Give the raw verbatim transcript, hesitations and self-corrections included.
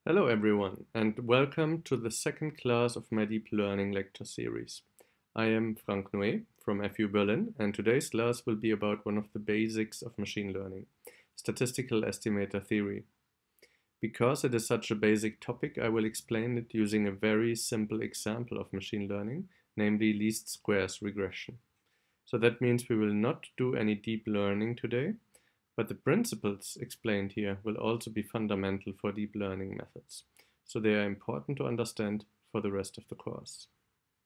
Hello everyone, and welcome to the second class of my deep learning lecture series. I am Frank Noé from F U Berlin, and today's class will be about one of the basics of machine learning, statistical estimator theory. Because it is such a basic topic, I will explain it using a very simple example of machine learning, namely least squares regression. So that means we will not do any deep learning today, but the principles explained here will also be fundamental for deep learning methods, so they are important to understand for the rest of the course.